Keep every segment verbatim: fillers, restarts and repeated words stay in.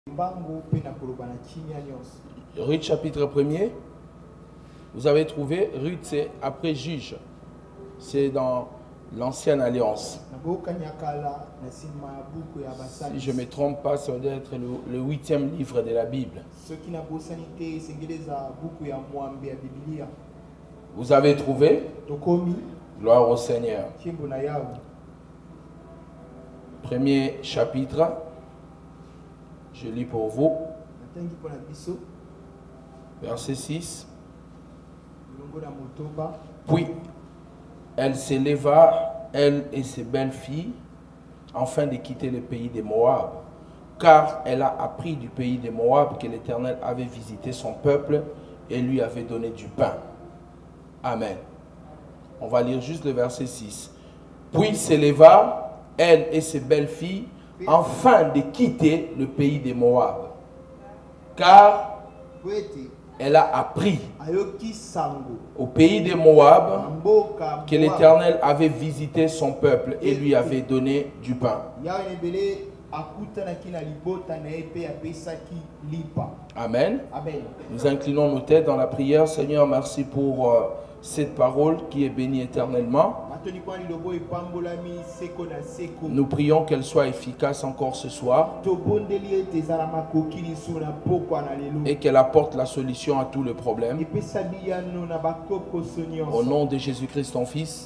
Ruth chapitre premier. Vous avez trouvé, Ruth c'est après juge. C'est dans l'ancienne alliance. Si je ne me trompe pas, ça doit être le, le huitième livre de la Bible. Vous avez trouvé? Gloire au Seigneur. Premier chapitre. Je lis pour vous. Verset six. Puis, elle s'éleva, elle et ses belles-filles, afin de quitter le pays des Moab, car elle a appris du pays des Moab que l'Éternel avait visité son peuple et lui avait donné du pain. Amen. On va lire juste le verset six. Puis s'éleva, elle et ses belles-filles, afin de quitter le pays des Moab, car elle a appris au pays des Moab que l'Éternel avait visité son peuple et lui avait donné du pain. Amen. Nous inclinons nos têtes dans la prière. Seigneur, merci pour euh, cette parole qui est bénie éternellement. Nous prions qu'elle soit efficace encore ce soir et qu'elle apporte la solution à tous les problèmes. Au nom de Jésus-Christ, ton Fils,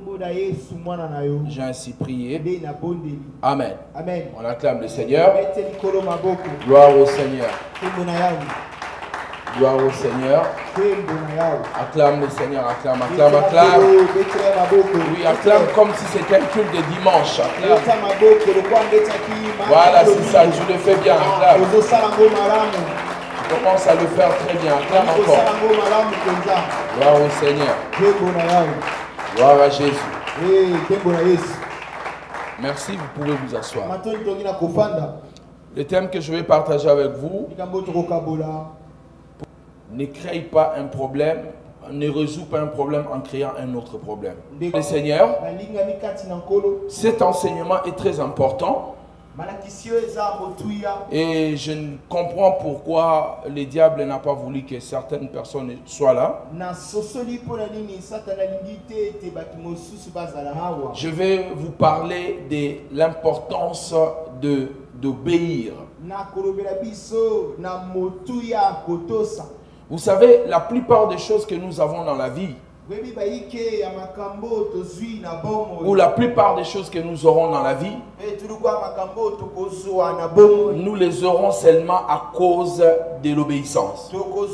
j'ai ainsi prié. Amen. On acclame le Seigneur. Gloire au Seigneur. Gloire au Seigneur. Acclame le Seigneur, acclame, acclame, acclame. Oui, acclame comme si c'était un culte de dimanche. Acclame. Voilà, c'est ça, tu le fais bien, acclame. Tu commences à le faire très bien, acclame encore. Gloire au Seigneur. Gloire à Jésus. Merci, vous pouvez vous asseoir. Le thème que je vais partager avec vous: ne crée pas un problème, ne résout pas un problème en créant un autre problème. Le Seigneur, cet enseignement est très important. Et je ne comprends pourquoi le diable n'a pas voulu que certaines personnes soient là. Je vais vous parler de l'importance de d'obéir. Vous savez, la plupart des choses que nous avons dans la vie, ou la plupart des choses que nous aurons dans la vie, nous les aurons seulement à cause de l'obéissance.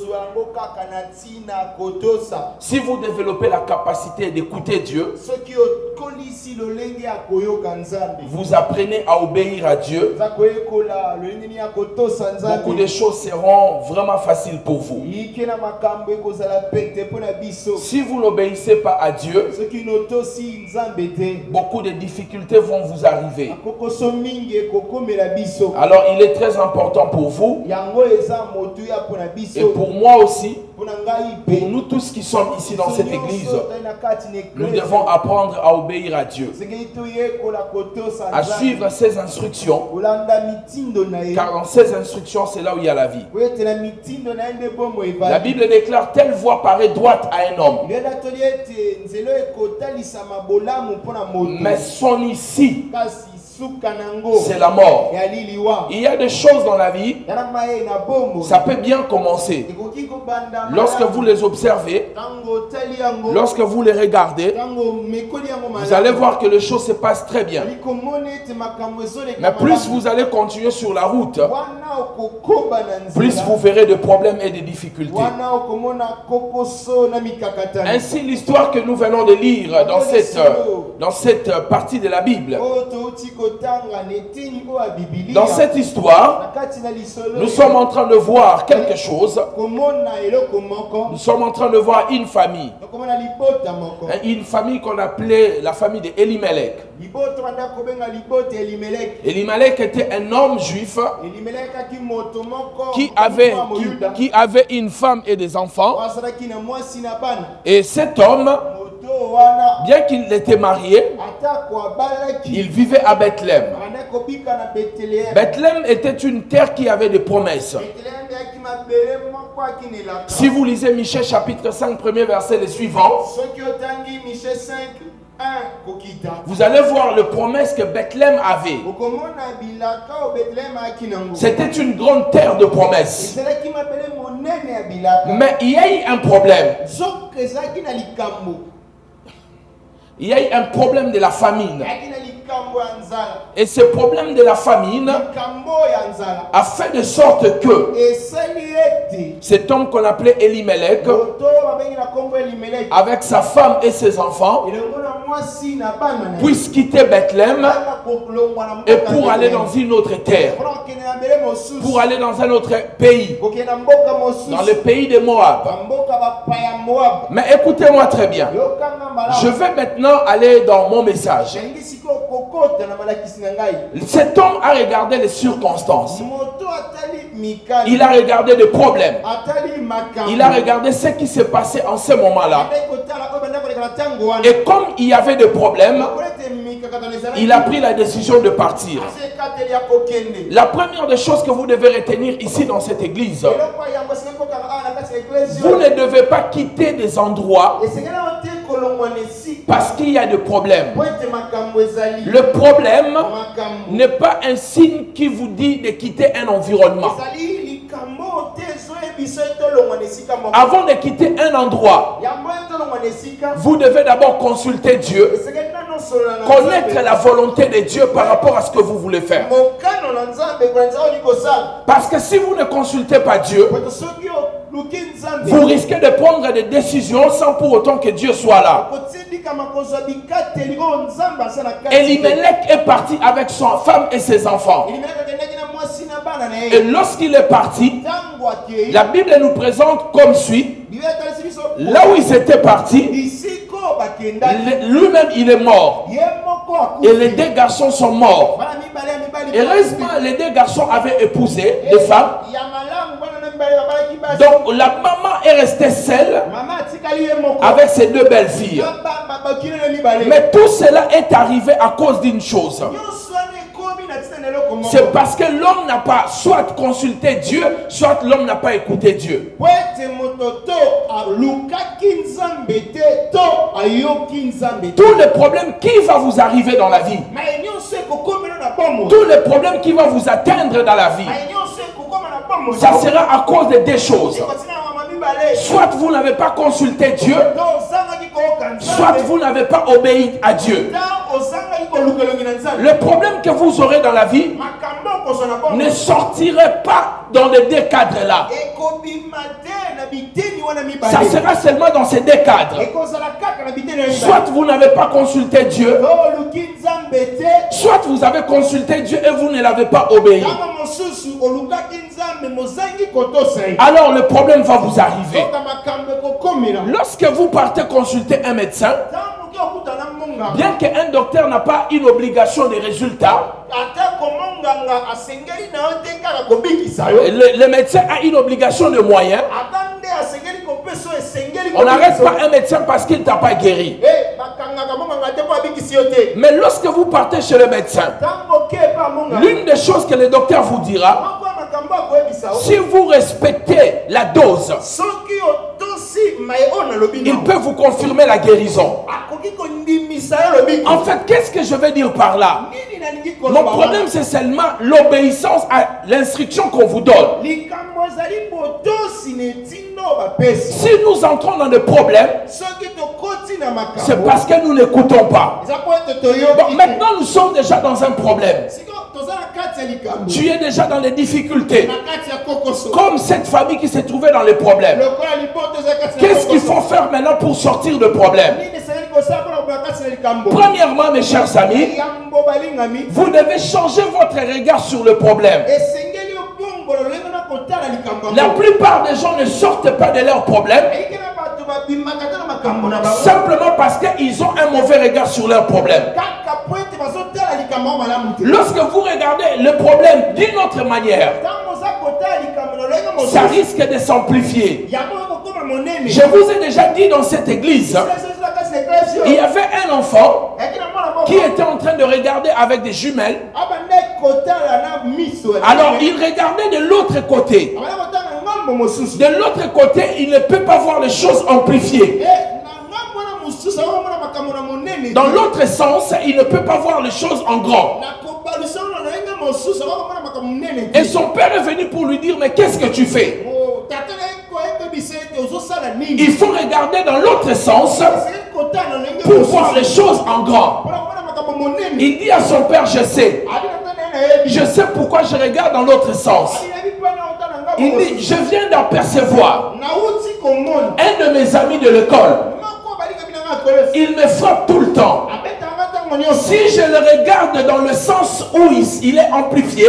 Si vous développez la capacité d'écouter Dieu, vous apprenez à obéir à Dieu, beaucoup de choses seront vraiment faciles pour vous. Si vous n'obéissez pas à Dieu, beaucoup de difficultés vont vous arriver. Alors il est très important pour vous et pour moi aussi, pour nous tous qui sommes ici dans cette église, nous devons apprendre à obéir à Dieu, à suivre ses instructions, car dans ses instructions c'est là où il y a la vie. La Bible déclare: telle voie paraît droite à un homme, mais son issue, c'est la mort. Il y a des choses dans la vie, ça peut bien commencer. Lorsque vous les observez, lorsque vous les regardez, vous allez voir que les choses se passent très bien. Mais plus vous allez continuer sur la route, plus vous verrez des problèmes et des difficultés. Ainsi, l'histoire que nous venons de lire dans cette, dans cette partie de la Bible, dans cette histoire, nous sommes en train de voir quelque chose. Nous sommes en train de voir une famille. Une famille qu'on appelait la famille de Elimelech. Elimelech était un homme juif qui avait, qui, qui avait une femme et des enfants. Et cet homme, bien qu'il était marié, il vivait à Bethléem. Bethléem était une terre qui avait des promesses. Si vous lisez Michée chapitre cinq, premier verset, les suivants, vous allez voir les promesses que Bethléem avait. C'était une grande terre de promesses. Mais il y a eu un problème. Il y a eu un problème de la famine. Et ce problème de la famine a fait de sorte que cet homme qu'on appelait Elimelech, avec sa femme et ses enfants, puisse quitter Bethléem et pour aller dans une autre terre, pour aller dans un autre pays, dans le pays de Moab. Mais écoutez-moi très bien. Je vais maintenant aller dans mon message. Cet homme a regardé les circonstances. Il a regardé les problèmes. Il a regardé ce qui s'est passé en ce moment-là. Et comme il y avait des problèmes, il a pris la décision de partir. La première des choses que vous devez retenir ici dans cette église, vous ne devez pas quitter des endroits parce qu'il y a des problèmes. Le problème n'est pas un signe qui vous dit de quitter un environnement. Avant de quitter un endroit, vous devez d'abord consulter Dieu, connaître la volonté de Dieu par rapport à ce que vous voulez faire. Parce que si vous ne consultez pas Dieu, vous risquez de prendre des décisions sans pour autant que Dieu soit là. Elimelech est parti avec sa femme et ses enfants. Et lorsqu'il est parti, la Bible nous présente comme suit. Là où ils étaient partis, lui-même il est mort. Et les deux garçons sont morts. Heureusement, les deux garçons avaient épousé des femmes. Donc la maman est restée seule avec ses deux belles filles. Mais tout cela est arrivé à cause d'une chose. C'est parce que l'homme n'a pas soit consulté Dieu, soit l'homme n'a pas écouté Dieu. Tous les problèmes qui vont vous arriver dans la vie, tous les problèmes qui vont vous atteindre dans la vie, ça sera à cause de deux choses. Soit vous n'avez pas consulté Dieu, soit vous n'avez pas obéi à Dieu. Le problème que vous aurez dans la vie ne sortirait pas dans les deux cadres-là. Ça sera seulement dans ces deux cadres. Soit vous n'avez pas consulté Dieu, soit vous avez consulté Dieu et vous ne l'avez pas obéi. Alors le problème va vous arriver. Lorsque vous partez consulter un médecin, bien qu'un docteur n'a pas une obligation de résultat, le, le médecin a une obligation de moyens. On n'arrête pas un médecin parce qu'il ne t'a pas guéri. Mais lorsque vous partez chez le médecin, l'une des choses que le docteur vous dira, si vous respectez la dose, il peut vous confirmer la guérison. En fait, qu'est-ce que je veux dire par là? Mon problème, c'est seulement l'obéissance à l'instruction qu'on vous donne. Si nous entrons dans des problèmes, c'est parce que nous n'écoutons pas. Bon, maintenant, nous sommes déjà dans un problème. Tu es déjà dans les difficultés. Comme cette famille qui s'est trouvée dans les problèmes. Qu'est-ce qu'il faut faire maintenant pour sortir de problème? Premièrement, mes chers amis, vous devez changer votre regard sur le problème. La plupart des gens ne sortent pas de leurs problèmes simplement parce qu'ils ont un mauvais regard sur leurs problèmes. Lorsque vous regardez le problème d'une autre manière, ça risque de s'amplifier. Je vous ai déjà dit dans cette église, il y avait un enfant qui était en train de regarder avec des jumelles Alors il regardait de l'autre côté. De l'autre côté, il ne peut pas voir les choses amplifiées. Dans l'autre sens, il ne peut pas voir les choses en grand. Et son père est venu pour lui dire, mais qu'est-ce que tu fais? Il faut regarder dans l'autre sens pour voir les choses en grand. Il dit à son père, je sais. Je sais pourquoi je regarde dans l'autre sens. Il dit, je viens d'apercevoir un de mes amis de l'école. Il me frappe tout le temps. Si je le regarde dans le sens où il, il est amplifié,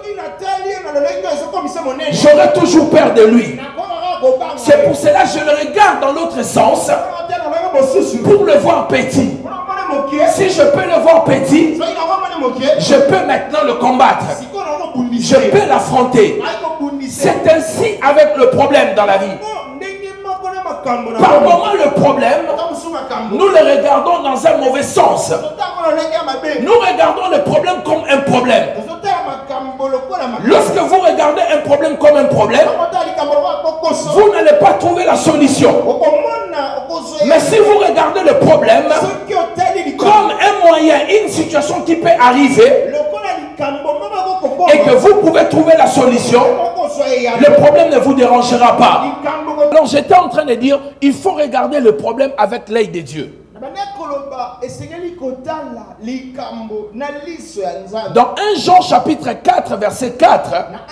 j'aurai toujours peur de lui. C'est pour cela que je le regarde dans l'autre sens pour le voir petit. Si je peux le voir petit, je peux maintenant le combattre. Je peux l'affronter. C'est ainsi avec le problème dans la vie. Par moment, le problème, nous le regardons dans un mauvais sens. Nous regardons le problème comme un problème. Lorsque vous regardez un problème comme un problème, vous n'allez pas trouver la solution. Mais si vous regardez le problème comme un moyen, une situation qui peut arriver, et que vous pouvez trouver la solution, le problème ne vous dérangera pas. Alors j'étais en train de dire, il faut regarder le problème avec l'œil de Dieu. Dans un Jean chapitre quatre verset quatre,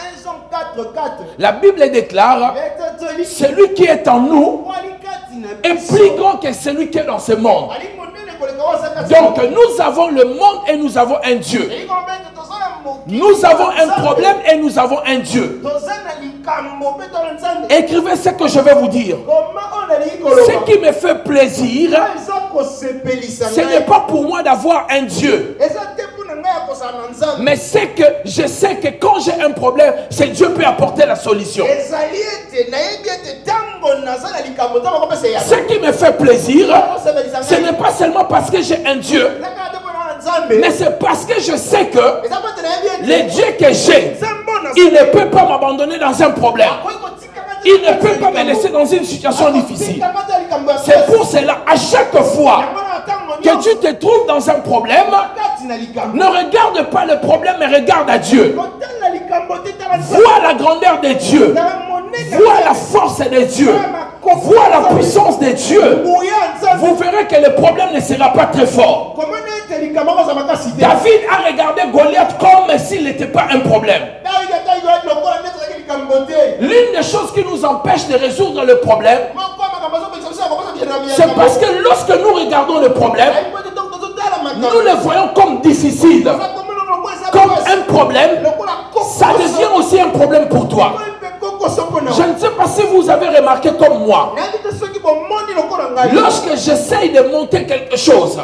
la Bible déclare, celui qui est en nous est plus grand que celui qui est dans ce monde. Donc nous avons le monde et nous avons un Dieu. Nous avons un problème et nous avons un Dieu. Écrivez ce que je vais vous dire. Ce qui me fait plaisir, ce n'est pas pour moi d'avoir un Dieu. Mais c'est que je sais que quand j'ai un problème, c'est Dieu peut apporter la solution. Ce qui me fait plaisir, ce n'est pas seulement parce que j'ai un Dieu, mais c'est parce que je sais que le Dieu que j'ai, il ne peut pas m'abandonner dans un problème. Il ne peut pas me laisser dans une situation difficile. C'est pour cela, à chaque fois que tu te trouves dans un problème, ne regarde pas le problème, mais regarde à Dieu. Vois la grandeur de Dieu. Vois la force de Dieu. Vois la puissance de Dieu. Vous verrez que le problème ne sera pas très fort. David a regardé Goliath comme s'il n'était pas un problème. L'une des choses qui nous empêche de résoudre le problème, c'est parce que lorsque nous regardons le problème, nous le voyons comme difficile, comme un problème. Ça devient aussi un problème pour toi. Je ne sais pas si vous avez remarqué comme moi, lorsque j'essaye de monter quelque chose,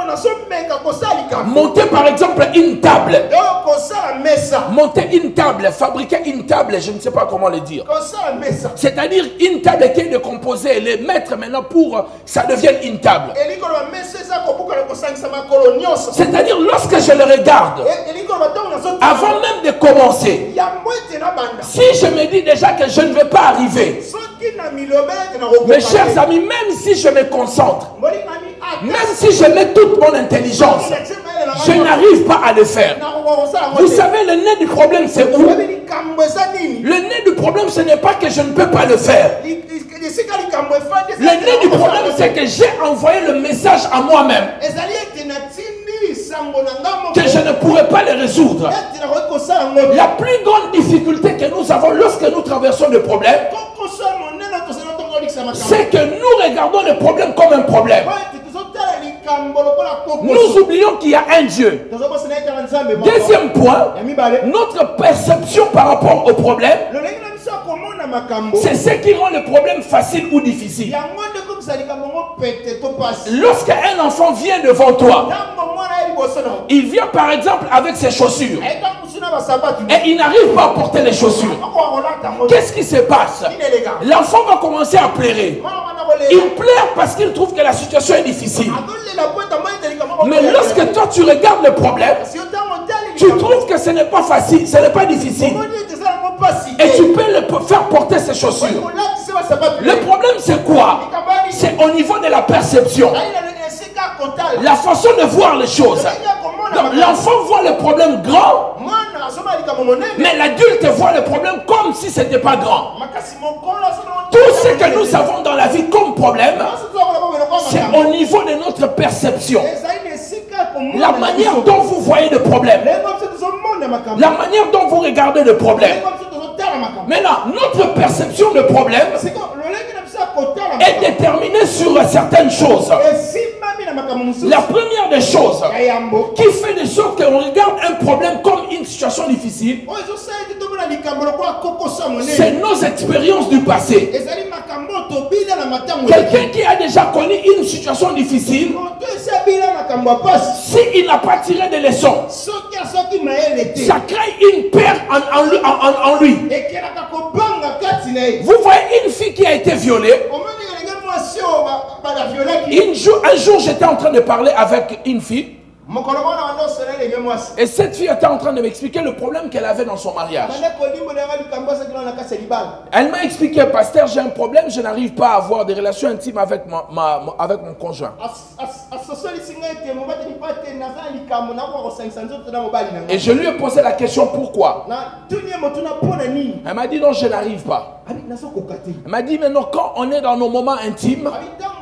monter par exemple une table, monter une table, fabriquer une table, je ne sais pas comment le dire, c'est-à-dire une table qui est décomposée et les mettre maintenant pour ça devienne une table. C'est-à-dire lorsque je le regarde, avant même de commencer, si je me dis déjà que je ne vais pas arriver, mes chers amis, même si je me concentre, même si je mets toute mon intelligence, je n'arrive pas à le faire. Vous savez, le nez du problème, c'est où? Le nez du problème, ce n'est pas que je ne peux pas le faire. Le nez du problème, c'est que j'ai envoyé le message à moi-même que je ne pourrais pas le résoudre. La plus grande difficulté que nous avons lorsque nous traversons le problème, c'est que nous regardons le problème comme un problème. Nous oublions qu'il y a un Dieu. Deuxième point, notre perception par rapport au problème, c'est ce qui rend le problème facile ou difficile. Lorsqu'un enfant vient devant toi, il vient par exemple avec ses chaussures et il n'arrive pas à porter les chaussures. Qu'est-ce qui se passe? L'enfant va commencer à pleurer. Il pleure parce qu'il trouve que la situation est difficile. Mais lorsque toi tu regardes le problème, Tu trouves que ce n'est pas facile, ce n'est pas difficile. Et tu peux le faire porter ses chaussures. Le problème c'est quoi? C'est au niveau de la perception. La façon de voir les choses. L'enfant voit le problème grand, mais l'adulte voit le problème comme si ce n'était pas grand. Tout ce que nous avons dans la vie comme problème, c'est au niveau de notre perception. La manière dont vous voyez le problème, la manière dont vous regardez le problème. Maintenant, notre perception de problème est déterminée sur certaines choses. La première des choses qui fait de sorte qu'on regarde un problème comme une situation difficile, c'est nos expériences du passé. Quelqu'un qui a déjà connu une situation difficile, s'il n'a pas tiré de leçons, ça crée une perte en, en, en, en lui. Vous voyez une fille qui a été violée. Une jour, un jour, j'étais en train de parler avec une fille. Et cette fille était en train de m'expliquer le problème qu'elle avait dans son mariage. Elle m'a expliqué, pasteur, j'ai un problème, je n'arrive pas à avoir des relations intimes avec, ma, ma, avec mon conjoint. Et je lui ai posé la question pourquoi. Elle m'a dit non, je n'arrive pas. Elle m'a dit maintenant quand on est dans nos moments intimes,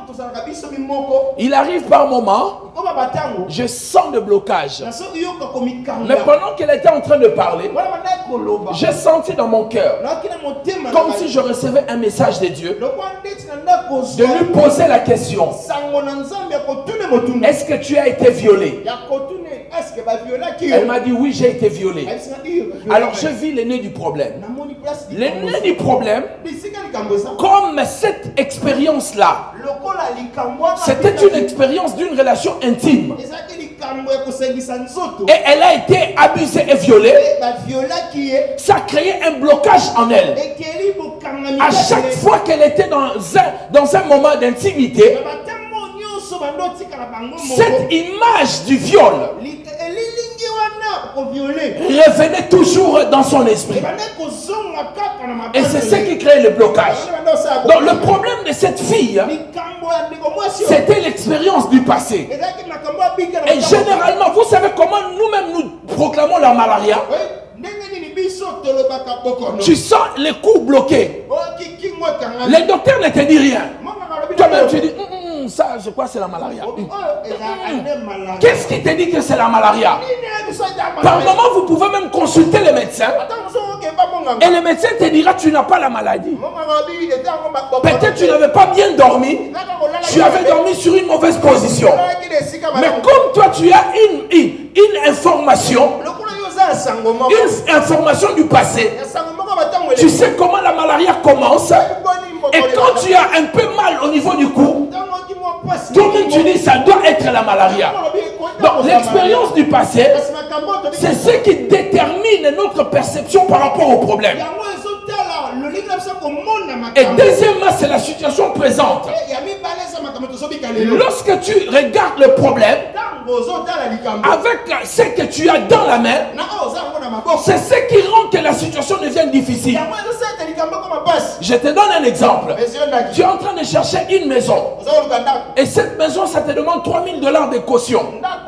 il arrive par moment, je sens de blocage. Mais pendant qu'elle était en train de parler, j'ai senti dans mon cœur, comme si je recevais un message de Dieu, de lui poser la question, est-ce que tu as été violée? Elle m'a dit oui, j'ai été violée. Alors je vis le nez du problème. Le nez du problème, comme cette expérience-là, c'était une expérience d'une relation intime. Et elle a été abusée et violée. Ça a créé un blocage en elle. À chaque fois qu'elle était dans un, dans un moment d'intimité, cette image du viol revenait toujours dans son esprit. Et c'est ce qui crée le blocage. Donc le problème de cette fille, c'était l'expérience du passé. Et généralement, vous savez comment nous-mêmes nous proclamons la malaria? Tu sens les coups bloqués. Les docteurs ne te disent rien. Toi-même tu dis mm, mm, ça je crois que c'est la malaria. Mm. Mm. Qu'est-ce qui te dit que c'est la malaria? Par moment vous pouvez même consulter le médecin et le médecin te dira tu n'as pas la maladie. Peut-être tu n'avais pas bien dormi, tu avais dormi sur une mauvaise position. Mais comme toi tu as une, une, une information, une information du passé, tu sais comment la malaria commence. Et quand tu as un peu mal au niveau du cou, toi-même tu dis ça doit être la malaria. Donc l'expérience du passé, c'est ce qui détermine notre perception par rapport au problème. Et deuxièmement, c'est la situation présente. Lorsque tu regardes le problème avec ce que tu as dans la main, c'est ce qui rend que la situation devient difficile. Je te donne un exemple. Tu es en train de chercher une maison. Et cette maison, ça te demande trois mille dollars de caution.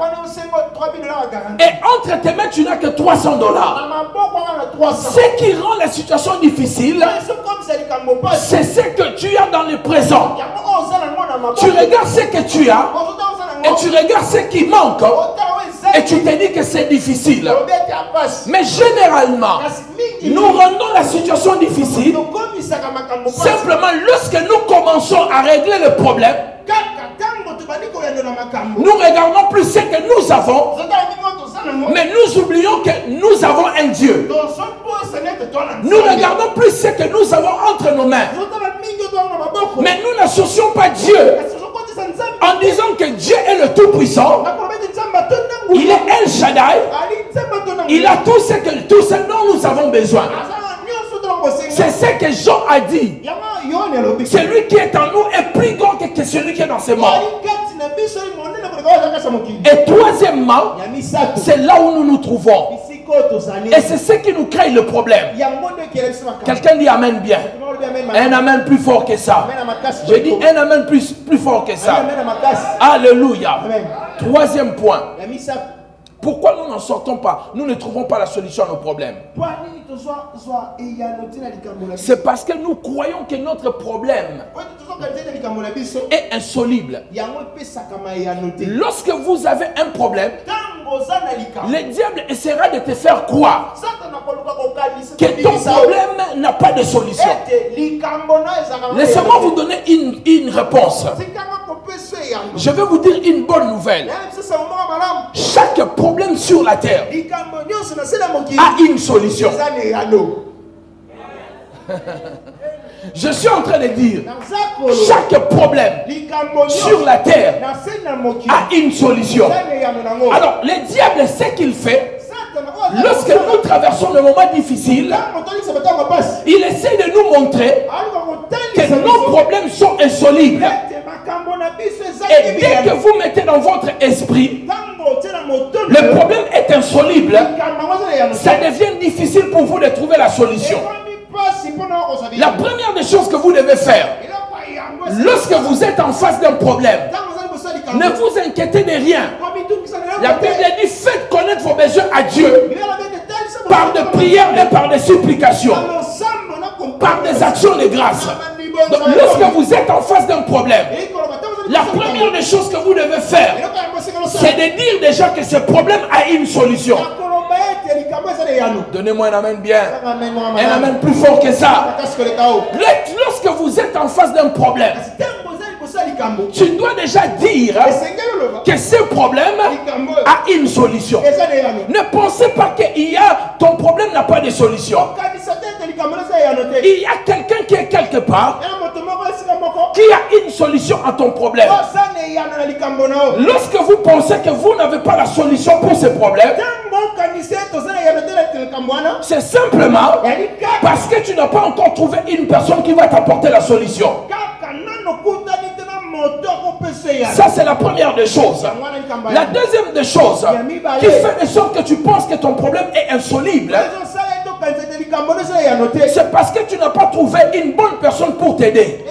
Et entre tes mains, tu n'as que trois cents dollars. Ce qui rend la situation difficile, c'est ce que tu as dans le présent. Tu regardes ce que tu as et tu regardes ce qui manque et tu te dis que c'est difficile. Mais généralement, nous rendons la situation difficile simplement lorsque nous commençons à régler le problème. Nous regardons plus ce que nous avons, mais nous oublions que nous avons un Dieu. Nous regardons plus ce que nous avons entre nos mains, mais nous n'associons pas Dieu en disant que Dieu est le Tout-Puissant. Il est El Shaddai. Il a tout ce, que, tout ce dont nous avons besoin. C'est ce que Jean a dit. Celui qui est en nous est plus grand que celui qui est dans ce monde. Et troisièmement, c'est là où nous nous trouvons. Et c'est ce qui nous crée le problème. Quelqu'un dit amen bien. Un amen plus fort que ça. Je dis un amen plus, plus fort que ça. Alléluia. Troisième point. Pourquoi nous n'en sortons pas? Nous ne trouvons pas la solution à nos problèmes. C'est parce que nous croyons que notre problème est insoluble. Lorsque vous avez un problème, le diable essaiera de te faire croire que ton problème n'a pas de solution. Laissez-moi vous donner une, une réponse. Je vais vous dire une bonne nouvelle. Chaque problème sur la terre a une solution. Je suis en train de dire, chaque problème sur la terre a une solution. Alors, le diable, ce qu'il fait, lorsque nous traversons le moment difficile, il essaie de nous montrer que nos problèmes sont insolubles. Et dès que vous mettez dans votre esprit, le problème est insoluble, ça devient difficile pour vous de trouver la solution. La première des choses que vous devez faire, lorsque vous êtes en face d'un problème, ne vous inquiétez de rien. La Bible dit, faites connaître vos besoins à Dieu par des prières et par des supplications, par des actions de grâce. Donc, lorsque vous êtes en face d'un problème, la première des choses que vous devez faire, c'est de dire déjà que ce problème a une solution. Donnez-moi un amen bien. Un amen plus fort que ça. Lorsque vous êtes en face d'un problème, tu dois déjà dire que ce problème a une solution. Ne pensez pas qu'il y a, ton problème n'a pas de solution. Il y a quelqu'un qui est quelque part qui a une solution à ton problème. Lorsque vous pensez que vous n'avez pas la solution pour ce problème, c'est simplement parce que tu n'as pas encore trouvé une personne qui va t'apporter la solution. Ça, c'est la première des choses. La deuxième des choses qui fait de sorte que tu penses que ton problème est insoluble, c'est parce que tu n'as pas trouvé une bonne personne pour t'aider.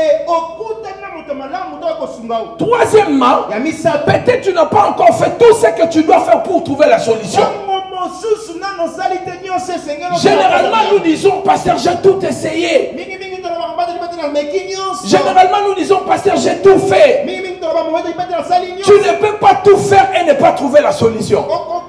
Troisièmement, peut-être tu n'as pas encore fait tout ce que tu dois faire pour trouver la solution. Généralement, nous disons, pasteur, j'ai tout essayé. Généralement, nous disons, pasteur, j'ai tout fait. Tu ne peux pas tout faire et ne pas trouver la solution.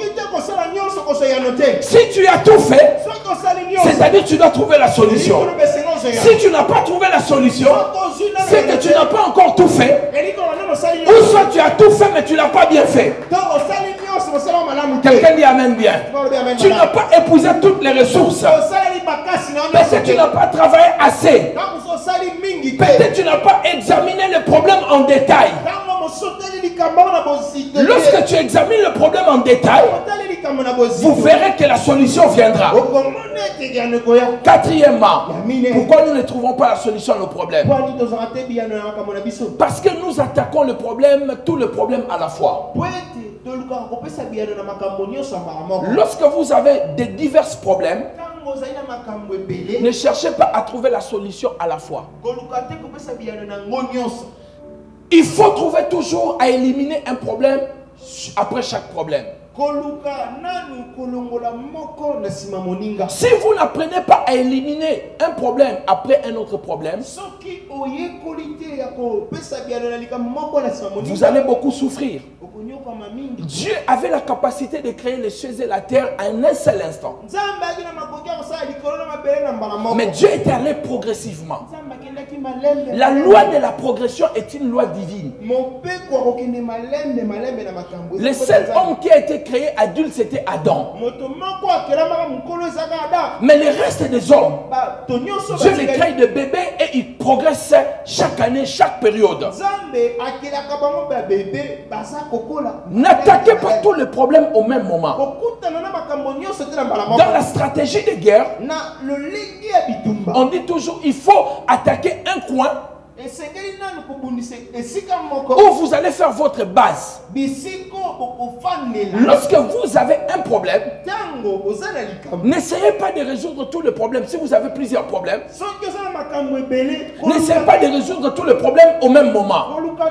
Si tu as tout fait, c'est-à-dire que tu dois trouver la solution. Si tu n'as pas trouvé la solution, c'est que tu n'as pas encore tout fait. Ou soit tu as tout fait, mais tu n'as pas bien fait. Quelqu'un dit amen bien. Tu n'as pas épousé toutes les ressources. Parce que tu n'as pas travaillé assez. Peut-être tu n'as pas examiné le problème en détail. Lorsque tu examines le problème en détail, vous verrez que la solution viendra. Quatrièmement, pourquoi nous ne trouvons pas la solution à nos problèmes? Parce que nous attaquons le problème, tout le problème à la fois. Lorsque vous avez des divers problèmes, ne cherchez pas à trouver la solution à la fois. Il faut trouver toujours à éliminer un problème après chaque problème. Si vous n'apprenez pas à éliminer un problème après un autre problème, vous allez beaucoup souffrir. Dieu avait la capacité de créer les cieux et la terre en un seul instant. Mais Dieu est allé progressivement. La loi de la progression est une loi divine. Le seul homme qui a été créé adulte, c'était Adam. Mais le reste des hommes, Dieu les crée de bébés et ils progressent chaque année, chaque période. N'attaquez pas tous les problèmes au même moment. Dans la stratégie de guerre, on dit toujours il faut attaquer un coin où vous allez faire votre base. Lorsque vous avez un problème, n'essayez pas de résoudre tous les problèmes. Si vous avez plusieurs problèmes, n'essayez pas de résoudre tous les problèmes au même moment.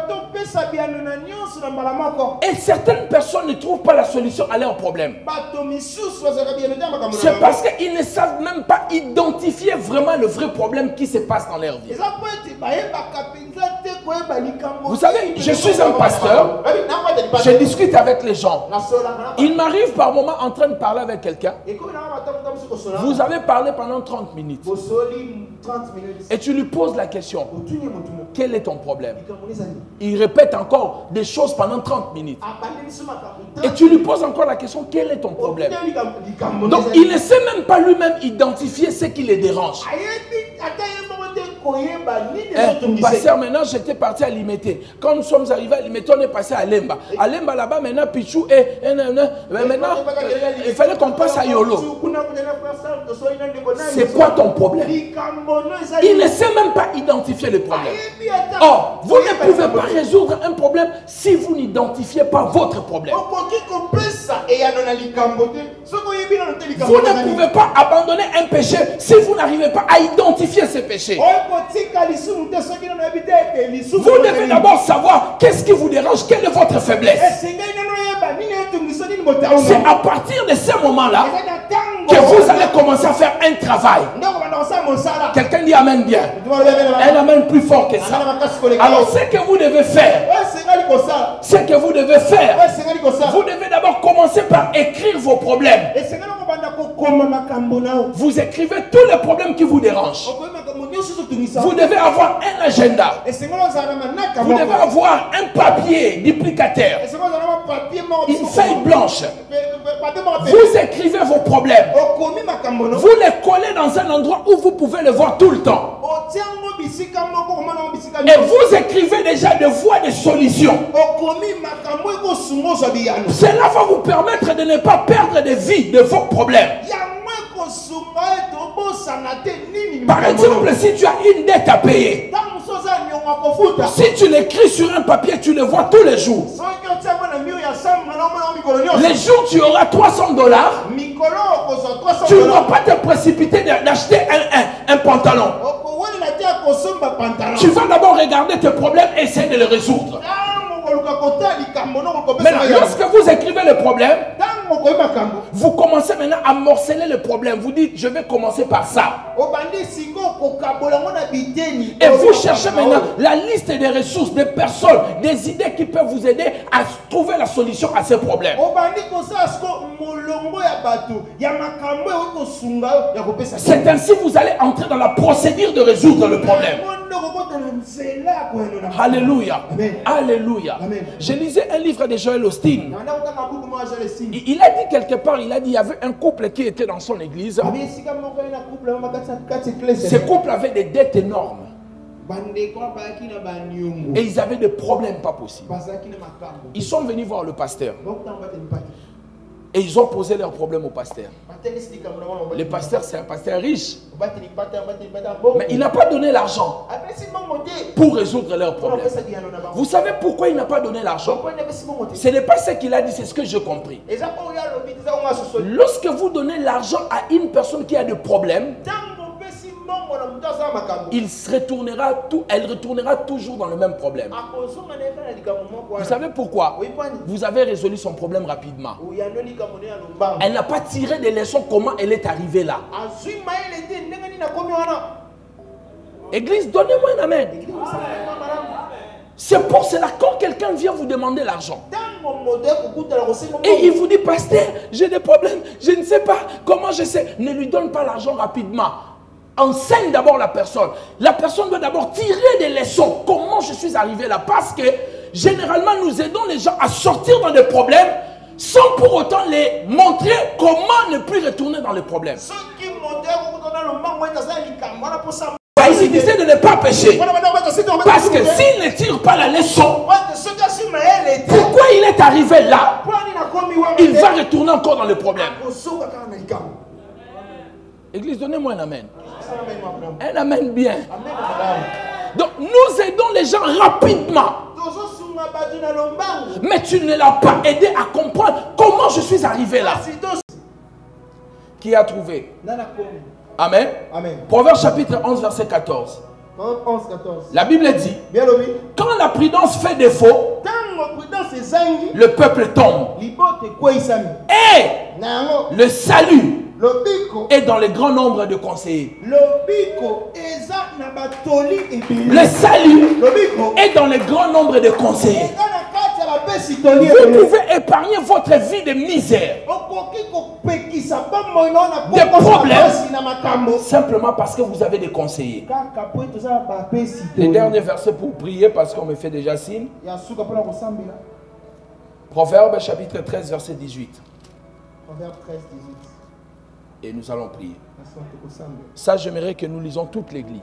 Et certaines personnes ne trouvent pas la solution à leurs problèmes. C'est parce qu'ils ne savent même pas identifier vraiment le vrai problème qui se passe dans leur vie. Vous savez, je suis un pasteur, je discute avec les gens. Il m'arrive par moment en train de parler avec quelqu'un. Vous avez parlé pendant trente minutes. Et tu lui poses la question, quel est ton problème? Il répète encore des choses pendant trente minutes. Et tu lui poses encore la question, quel est ton problème? Donc il ne sait même pas lui-même identifier ce qui le dérange. Eh, pasteur, maintenant j'étais parti à Limité. Quand nous sommes arrivés à Limité, on est passé à Lemba. À Lemba là-bas, maintenant Pichou et, et, et, et maintenant euh, il fallait qu'on passe à Yolo. C'est quoi ton problème? Il ne sait même pas identifier le problème. Or, vous ne pouvez pas résoudre un problème si vous n'identifiez pas votre problème. Vous ne pouvez pas abandonner un péché si vous n'arrivez pas à identifier ce péché. Vous devez d'abord savoir qu'est-ce qui vous dérange, quelle est votre faiblesse. C'est à partir de ce moment-là que vous allez commencer à faire un travail. Quelqu'un dit amen bien. Un amen plus fort que ça. Alors ce que vous devez faire, ce que vous devez faire, vous devez d'abord commencer par écrire vos problèmes. Vous écrivez tous les problèmes qui vous dérangent. Vous devez avoir un agenda. Vous devez avoir un papier duplicateur, une feuille blanche. Vous écrivez vos problèmes. Vous les collez dans un endroit où vous pouvez les voir tout le temps. Et vous écrivez déjà des voies de solution. Cela va vous permettre de ne pas perdre de vie de vos problèmes. Par exemple, si tu as une dette à payer, si tu l'écris sur un papier, tu le vois tous les jours. Les jours tu auras trois cents dollars, tu ne dois pas te précipiter d'acheter un, un, un pantalon. Tu vas d'abord regarder tes problèmes et essayer de les résoudre. Maintenant, lorsque vous écrivez le problème, vous commencez maintenant à morceler le problème. Vous dites, je vais commencer par ça. Et vous cherchez maintenant la liste des ressources, des personnes, des idées qui peuvent vous aider à trouver la solution à ces problèmes. C'est ainsi que vous allez entrer dans la procédure de résoudre le problème. Alléluia. Alléluia. Je lisais un livre de Joel Osteen. Il, il a dit quelque part, il a dit, il y avait un couple qui était dans son église. Ce couple avait des dettes énormes. Et ils avaient des problèmes pas possibles. Ils sont venus voir le pasteur. Et ils ont posé leurs problèmes au pasteur. Le pasteur, c'est un pasteur riche. Mais il n'a pas donné l'argent pour résoudre leurs problèmes. Vous savez pourquoi il n'a pas donné l'argent? Ce n'est pas ce qu'il a dit, c'est ce que j'ai compris. Lorsque vous donnez l'argent à une personne qui a des problèmes, il se retournera tout, elle retournera toujours dans le même problème. Vous savez pourquoi? Vous avez résolu son problème rapidement. Elle n'a pas tiré des leçons comment elle est arrivée là. Église, donnez-moi un amen. C'est pour cela quand quelqu'un vient vous demander l'argent et il vous dit, pasteur, j'ai des problèmes, je ne sais pas comment je sais, ne lui donne pas l'argent rapidement. Enseigne d'abord la personne. La personne doit d'abord tirer des leçons. Comment je suis arrivé là? Parce que généralement nous aidons les gens à sortir dans des problèmes sans pour autant les montrer comment ne plus retourner dans les problèmes. Il disait de ne pas pécher. Parce que s'il ne tire pas la leçon, pourquoi il est arrivé là? Il va retourner encore dans le problème. Église, donnez-moi un amen. Un amen bien. Donc nous aidons les gens rapidement. Mais tu ne l'as pas aidé à comprendre comment je suis arrivé là. Qui a trouvé? Amen. Amen. Proverbe chapitre onze, verset quatorze. onze, quatorze. La Bible dit, Bien, quand la prudence fait défaut, le peuple tombe. Et le salut est dans les grands nombres de conseillers. Le salut est dans les grands nombres de conseillers. Vous pouvez épargner votre vie de misère, de problèmes, simplement parce que vous avez des conseillers. Les derniers versets pour prier, parce qu'on me fait déjà signe. Proverbe chapitre treize, verset dix-huit. Proverbe treize, dix-huit. Et nous allons prier. Ça, j'aimerais que nous lisons toute l'église.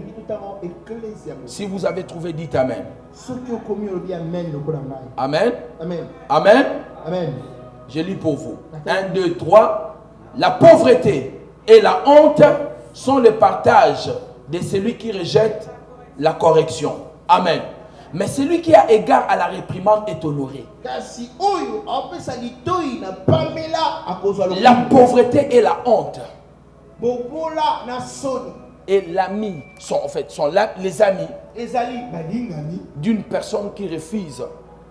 Si vous avez trouvé, dites Amen. Amen. Amen. Amen. Amen. Je lis pour vous. un, deux, trois. La pauvreté et la honte sont le partage de celui qui rejette la correction. Amen. Mais celui qui a égard à la réprimande est honoré. La pauvreté et la honte et l'ami sont en fait sont là, les amis d'une personne qui refuse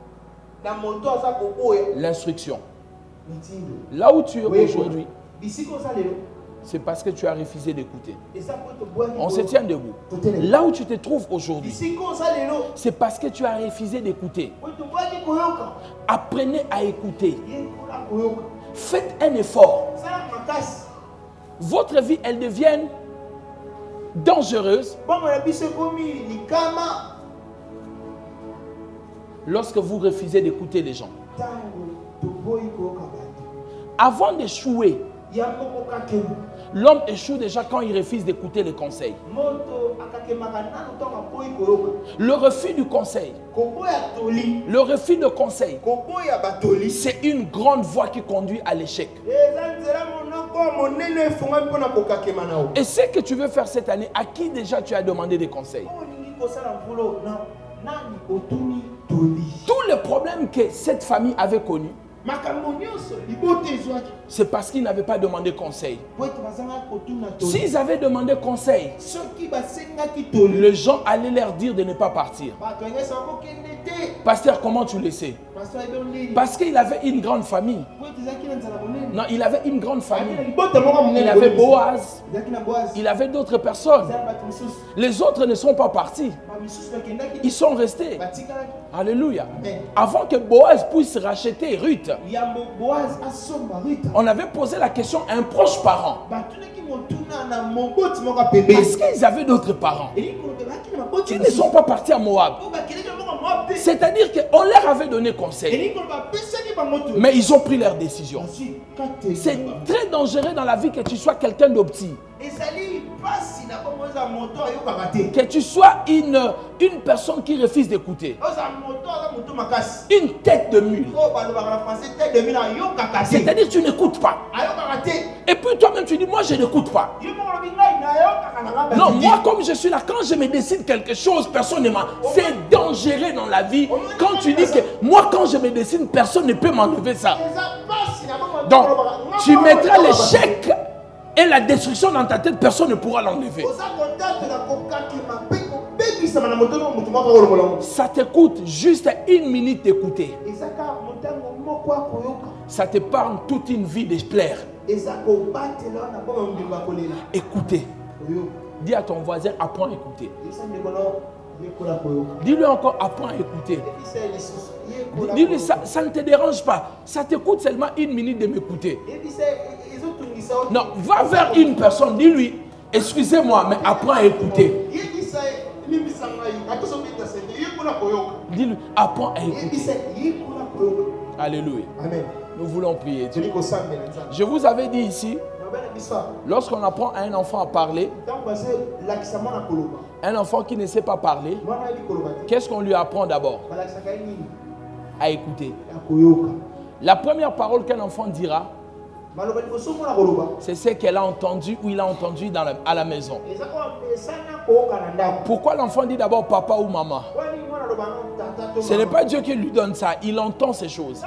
l'instruction. Là où tu es aujourd'hui, c'est parce que tu as refusé d'écouter. On se tient debout. Là où tu te trouves aujourd'hui, c'est parce que tu as refusé d'écouter. Apprenez à écouter. Faites un effort. Votre vie, elle devient dangereuse lorsque vous refusez d'écouter les gens. Avant d'échouer, l'homme échoue déjà quand il refuse d'écouter les conseils. Le refus du conseil, le refus de conseil, c'est une grande voie qui conduit à l'échec. Et ce que tu veux faire cette année, à qui déjà tu as demandé des conseils? Tous les problèmes que cette famille avait connus, c'est parce qu'ils n'avaient pas demandé conseil. S'ils avaient demandé conseil, les gens allaient leur dire de ne pas partir. Pasteur, comment tu le sais? Parce qu'il avait une grande famille. Non, il avait une grande famille. Il avait Boaz. Il avait d'autres personnes. Les autres ne sont pas partis. Ils sont restés. Alléluia. Avant que Boaz puisse racheter Ruth, on avait posé la question à un proche parent. Est-ce qu'ils avaient d'autres parents qui ne sont pas partis à Moab? C'est-à-dire qu'on leur avait donné conseil, mais ils ont pris leur décision. C'est très dangereux dans la vie que tu sois quelqu'un d'opti. Que tu sois une, une personne qui refuse d'écouter. Une tête de mule. C'est-à-dire que tu n'écoutes pas. Et puis toi-même tu dis, moi je n'écoute pas. Non, moi comme je suis là, quand je me décide quelque chose, personne ne m'a... C'est dangereux dans la vie quand tu dis que moi quand je me décide, personne ne peut m'enlever ça. Donc, tu mettras l'échec et la destruction dans ta tête, personne ne pourra l'enlever. Ça te coûte juste une minute d'écouter. Ça te parle toute une vie de plaire. Écoutez. Dis à ton voisin, apprends à écouter. Dis-lui encore, apprends à écouter. Dis-lui, ça, ça ne te dérange pas. Ça te coûte seulement une minute de m'écouter. Non, va vers une personne, dis-lui, excusez-moi, mais apprends à écouter. Dis-lui, apprends à écouter. Alléluia. Amen. Nous voulons prier. Je vous avais dit ici, lorsqu'on apprend à un enfant à parler, un enfant qui ne sait pas parler, qu'est-ce qu'on lui apprend d'abord? À écouter. La première parole qu'un enfant dira, C'est ce qu'elle a entendu ou il a entendu dans la, à la maison. Pourquoi l'enfant dit d'abord papa ou maman? Ce n'est pas Dieu qui lui donne ça, il entend ces choses.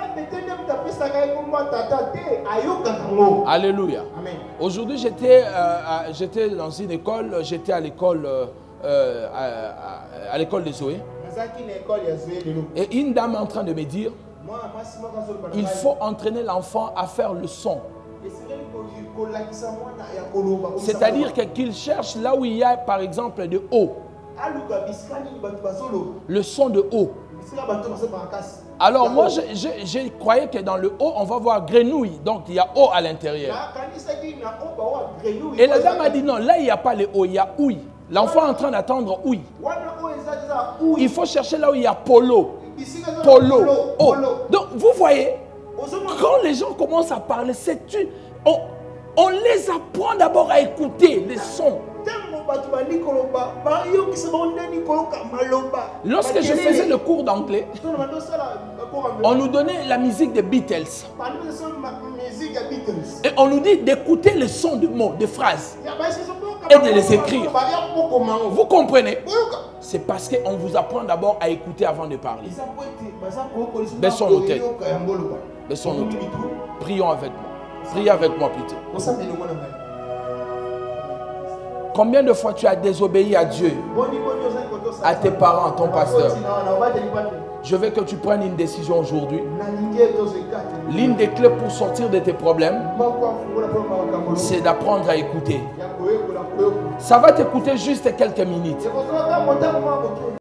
Alléluia. Aujourd'hui, j'étais euh, j'étais dans une école, j'étais à l'école euh, euh, à, à, à l'école de Zoé. Et une dame est en train de me dire, il faut entraîner l'enfant à faire le son. C'est-à-dire qu'il cherche là où il y a par exemple de haut. Le son de haut. Alors moi je, je, je croyais que dans le haut on va voir grenouille. Donc il y a haut à l'intérieur. Et la dame a dit non, là il n'y a pas le haut, il y a ouïe. L'enfant est en train d'attendre ouïe. Il faut chercher là où il y a polo. Polo. Oh. Donc vous voyez, quand les gens commencent à parler, c'est une... On, on les apprend d'abord à écouter les sons. Lorsque je faisais le cours d'anglais, on nous donnait la musique des Beatles. Et on nous dit d'écouter les sons de mots, de phrases. Et de les écrire. Vous comprenez? C'est parce qu'on vous apprend d'abord à écouter avant de parler. Baissons nos têtes. Baissons nos têtes. Prions avec moi. Priez avec moi plutôt. Combien de fois tu as désobéi à Dieu, à tes parents, à ton pasteur? Je veux que tu prennes une décision aujourd'hui. L'une des clés pour sortir de tes problèmes, c'est d'apprendre à écouter. Ça va t'écouter juste quelques minutes.